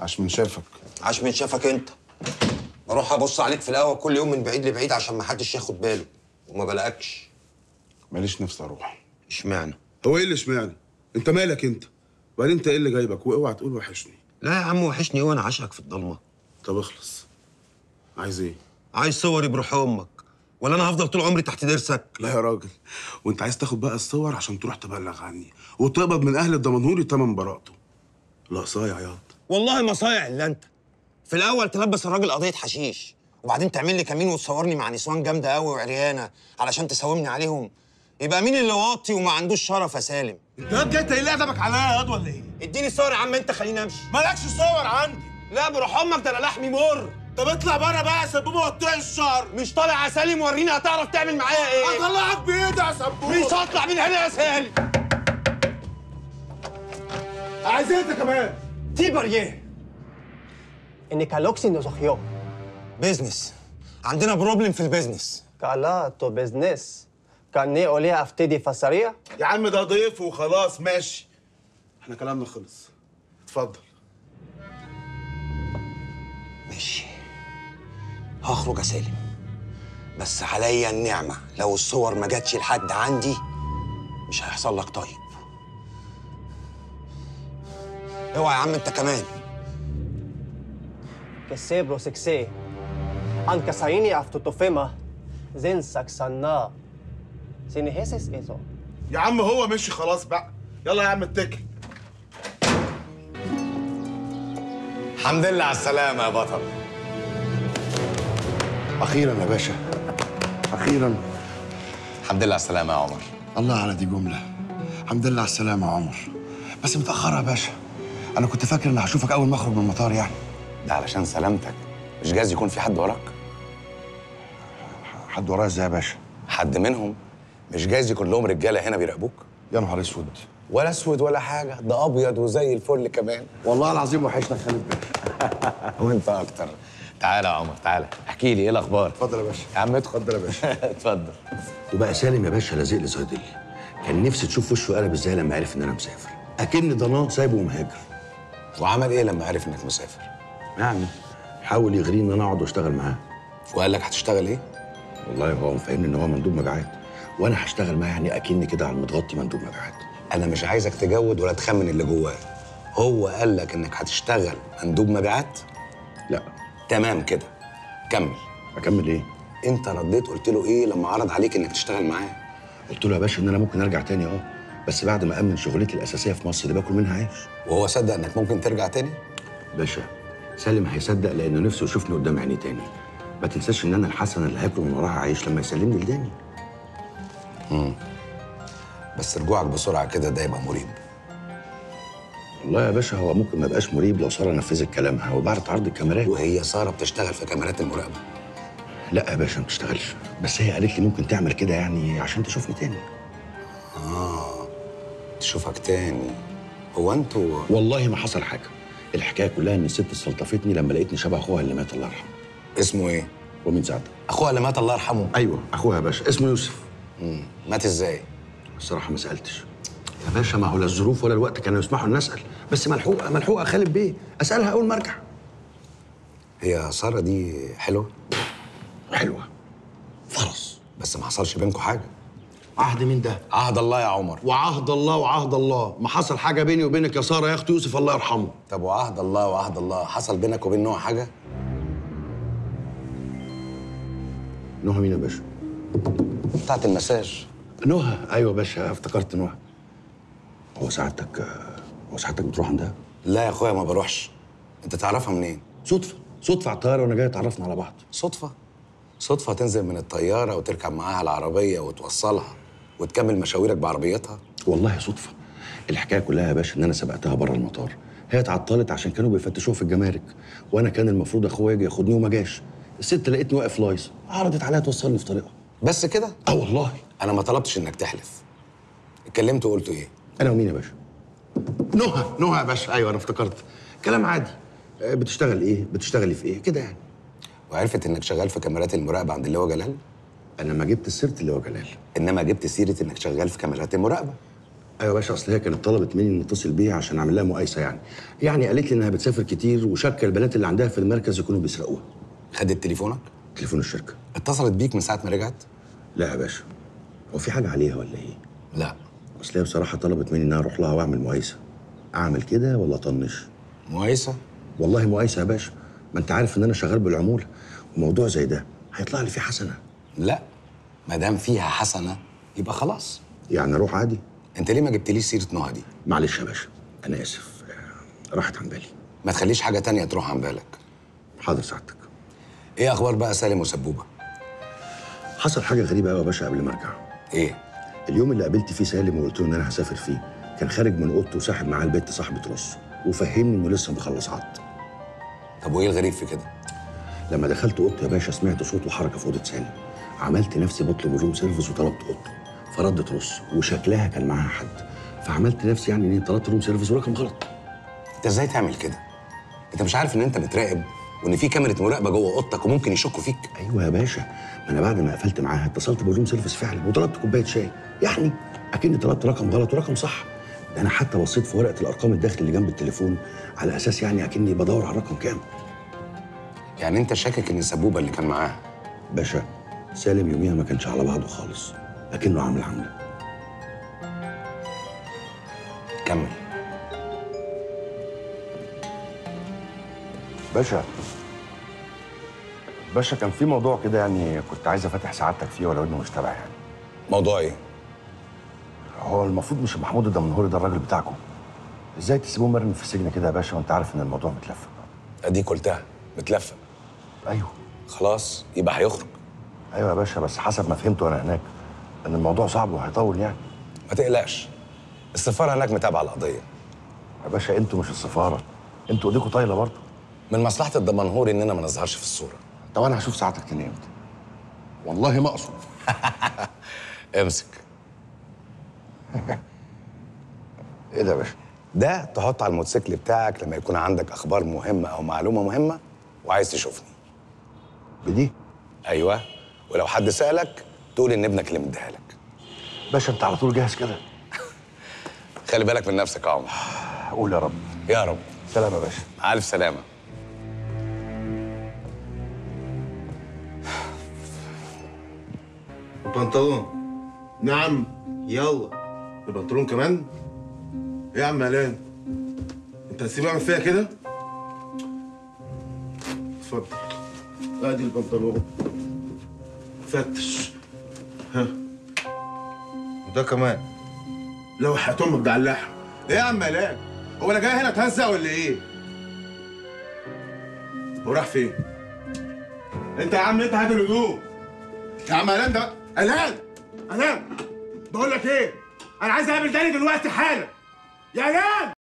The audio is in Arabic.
عاش من شافك. عاش من شافك انت. بروح ابص عليك في القهوه كل يوم من بعيد لبعيد عشان ما حدش ياخد باله وما بلاقكش. ماليش نفسي اروح. اشمعنى؟ هو ايه اللي اشمعنى؟ انت مالك انت؟ وبعدين انت ايه اللي جايبك؟ واوعى تقول وحشني. لا يا عم وحشني وانا عاشقك في الضلمه. طب اخلص. عايز ايه؟ عايز صوري بروح امك ولا انا هفضل طول عمري تحت ضرسك؟ لا يا راجل، وانت عايز تاخد بقى الصور عشان تروح تبلغ عني وتقبض من اهل الدمنهوري تمن براءته. لا صايع ياض. والله ما صايع الا انت. في الاول تلبس الراجل قضيه حشيش وبعدين تعمل لي كمين وتصورني مع نسوان جامده قوي وعريانه علشان تساومني عليهم. يبقى مين اللي واطي وما عندوش شرف يا سالم؟ انت ياض جاي تقلي ادبك عليا ياض ولا ايه؟ اديني الصور يا عم انت خليني امشي. مالكش صور عندي. لا بروح امك ده انا لحمي مر. طب اطلع بره بقى يا سبوبه وقطع الشعر. مش طالع يا سالم وريني هتعرف تعمل معايا ايه؟ هطلعك بايدي يا سبوبه. مش هطلع من هنا يا سالم. عايز ايه انت كمان؟ تيبريه انيكالوكسي نوزوخيو بيزنس. عندنا بروبلم في البيزنس. كالا تو بزنس كان اوليها افتدي فساريه. يا عم ده ضيف وخلاص ماشي. احنا كلامنا خلص. اتفضل. ماشي هخرج يا سالم بس عليا النعمة لو الصور ما جاتش لحد عندي مش هيحصل لك طيب. اوعى يا عم انت كمان. كسيبرو سكسي ان كاسايني افتوتوفيما زين ساكسانا سينيهيسيس ايزو. يا عم هو مشي خلاص بقى. يلا يا عم اتكل. الحمد لله على السلامة يا بطل. أخيراً يا باشا، أخيراً. الحمد لله على السلامة يا عمر. الله على دي جملة. الحمد لله على السلامة يا عمر. بس متأخرة يا باشا. أنا كنت فاكر إني هشوفك أول ما أخرج من المطار يعني. ده علشان سلامتك، مش جايز يكون في حد وراك. حد ورايا إزاي يا باشا؟ حد منهم، مش جايز يكون لهم رجالة هنا بيراقبوك. يا نهار أسود. ولا اسود ولا حاجة، ده أبيض وزي الفل كمان. والله العظيم وحشنا خالد باشا. وأنت أكتر. تعالى يا عمر تعالى، احكي لي إيه الأخبار؟ اتفضل يا باشا. يا عم ادخل. اتفضل يا باشا. اتفضل. وبقى سالم يا باشا لازق لي صيدلي. كان نفسي تشوف وشه قلب ازاي لما عرف ان انا مسافر. اكن ضناه سايبه ومهاجر. وعمل إيه لما عرف إنك مسافر؟ يعني حاول يغريني ان انا اقعد واشتغل معاه. وقال لك هتشتغل إيه؟ والله هو مفهمني ان هو مندوب مبيعات وانا هشتغل معاه يعني اكني كده على المتغطي مندوب مبيعات. أنا مش عايزك تجود ولا تخمن اللي جواه. هو قال لك إنك هتشتغل مندوب مبيعات؟ لا. تمام كده. كمل. اكمل ايه؟ أنت رديت قلت له إيه لما عرض عليك إنك تشتغل معاه؟ قلت له يا باشا ان انا ممكن ارجع تاني بس بعد ما امن شغلتي الاساسيه في مصر اللي باكل منها عيش. وهو صدق إنك ممكن ترجع تاني؟ باشا سالم هيصدق لانه نفسه يشوفني قدام عيني تاني. ما تنساش ان انا الحسنه اللي هاكله من وراها عيش لما يسلمني لداني. بس رجوعك بسرعة كده ده يبقى مريب. والله يا باشا هو ممكن ما يبقاش مريب لو ساره نفذت كلامها وبعدت عرض الكاميرات. وهي سارة بتشتغل في كاميرات المراقبة؟ لا يا باشا ما بتشتغلش، بس هي قالت لي ممكن تعمل كده يعني عشان تشوفني تاني. تشوفك تاني. هو انتوا والله ما حصل حاجه. الحكايه كلها ان الست استلطفتني لما لقيتني شبه اخوها اللي مات الله يرحمه. اسمه ايه؟ ومين ساعتها؟ اخوها اللي مات الله يرحمه؟ ايوه اخوها يا باشا اسمه يوسف. مات ازاي؟ الصراحه ما سالتش يا باشا، ما هو لا الظروف ولا الوقت كانوا يسمحوا ان اسال، بس ملحوقه ملحوقه خالد بيه، اسالها اول ما ارجع. هي ساره دي حلوه؟ حلوه فرس. بس ما حصلش بينكم حاجه؟ عهد مين ده؟ عهد الله يا عمر. وعهد الله وعهد الله ما حصل حاجه بيني وبينك يا ساره يا اخت يوسف الله يرحمه. طب وعهد الله وعهد الله حصل بينك وبين نوع حاجه؟ نهى مين يا باشا؟ بتاعت المساج. نهى ايوه يا باشا افتكرت نهى. هو سعادتك بتروح عندها؟ لا يا اخويا ما بروحش. انت تعرفها منين؟ صدفه على الطياره وانا جاي اتعرفنا على بعض. صدفه تنزل من الطياره وتركب معاها العربيه وتوصلها وتكمل مشاويرك بعربيتها؟ والله صدفه. الحكايه كلها يا باشا ان انا سبقتها بره المطار. هي اتعطلت عشان كانوا بيفتشوها في الجمارك وانا كان المفروض اخويا يجي ياخدني وما جاش. الست لقيتني واقف لايص عرضت عليا توصلني في طريقها. بس كده؟ والله. انا ما طلبتش انك تحلف. اتكلمت وقلت ايه؟ انا ومين يا باشا؟ نهى يا باشا. ايوه انا افتكرت. كلام عادي. بتشتغل ايه؟ بتشتغلي في ايه؟ كده يعني. وعرفت انك شغال في كاميرات المراقبه عند اللواء جلال؟ انا ما جبت سيره اللواء جلال، انما جبت سيره انك شغال في كاميرات المراقبه. ايوه يا باشا، اصل هي كانت طلبت مني ان اتصل بيها عشان اعمل لها مقايسه يعني قالت لي انها بتسافر كتير وشاكه البنات اللي عندها في المركز يكونوا بيسرقوها. خدت تليفونك؟ تليفون الشركه. اتصلت بيك من ساعه ما رجعت؟ لا يا باشا، هو في حاجه عليها ولا ايه؟ لا. اصل هي بصراحه طلبت مني ان انا اروح لها واعمل مقايسه. اعمل كده ولا اطنش؟ مقايسه؟ والله مقايسه يا باشا، ما انت عارف ان انا شغال بالعموله، وموضوع زي ده هيطلع لي فيه حسنه. لا، ما دام فيها حسنه يبقى خلاص. يعني اروح عادي؟ انت ليه ما جبتليش سيره نهى دي؟ معلش يا باشا، انا اسف، راحت عن بالي. ما تخليش حاجه تانية تروح عن بالك. حاضر سعادتك. ايه اخبار بقى سالم وسبوبه؟ حصل حاجه غريبه قوي يا باشا قبل ما ارجع. ايه؟ اليوم اللي قابلت فيه سالم وقلت له ان انا هسافر فيه، كان خارج من اوضته وساحب معاه البت صاحبه رص، وفهمني انه لسه مخلص عقد. طب وايه الغريب في كده؟ لما دخلت اوضتي يا باشا سمعت صوت وحركه في اوضه سالم. عملت نفسي بطلب الروم سيرفيس وطلبت اوضته، فردت رص وشكلها كان معاها حد، فعملت نفسي يعني اني طلبت روم سيرفيس ورقم غلط. انت ازاي تعمل كده؟ انت مش عارف ان انت متراقب وان في كاميرا مراقبه جوه اوضتك وممكن يشكوا فيك؟ ايوه يا باشا، ما انا بعد ما قفلت معاها اتصلت بالروم سيرفيس فعلا وطلبت كوبايه شاي، يعني اكني طلبت رقم غلط ورقم صح. ده انا حتى بصيت في ورقه الارقام الداخل اللي جنب التليفون على اساس يعني اكني بدور على الرقم كام. يعني انت شاكك ان السبوبه اللي كان معاها؟ باشا، سالم يوميها ما كانش على بعضه خالص، لكنه عامل عامله. كمل. باشا كان في موضوع كده يعني كنت عايز افتح سعادتك فيه ولو انه مش تبعي يعني. موضوع ايه؟ هو المفروض مش محمود الدمنهوري ده الراجل بتاعكم؟ ازاي تسيبوه مرمي في السجن كده يا باشا وانت عارف ان الموضوع متلفق؟ اديك قلتها متلفق. ايوه. خلاص يبقى هيخرج. ايوه يا باشا، بس حسب ما فهمت وانا هناك ان الموضوع صعب وهيطول يعني. ما تقلقش، السفاره هناك متابعه القضيه. يا باشا انتوا مش السفاره، انتوا ايديكوا طايله برضه. من مصلحه الدمنهوري اننا ما نظهرش في الصوره. طب انا هشوف ساعتك تاني امتى؟ والله ما اقصد. امسك. ايه ده يا باشا؟ ده تحط على الموتوسيكل بتاعك لما يكون عندك اخبار مهمه او معلومه مهمه وعايز تشوفني. بدي؟ ايوه، ولو حد سالك تقول ان ابنك اللي مديها لك. باشا انت على طول جاهز كده؟ خلي بالك من نفسك يا عمر. قول يا رب. يا رب. سلام يا باشا. مع الف سلامه. البنطلون. نعم. يلا. البنطلون كمان؟ ايه يا عم ملان؟ انت هتسيبه يعمل فيها كده؟ اتفضل. ادي البنطلون. فتش. ها. وده كمان. لو امك ده على اللحم. ايه يا عم ملان؟ هو انا جاي هنا اتهزق ولا ايه؟ هو راح فين؟ انت يا عم انت هات الهدوم. يا عم الان ده الان بقول لك ايه؟ انا عايز اقابل داني دلوقتي حالا. يا الان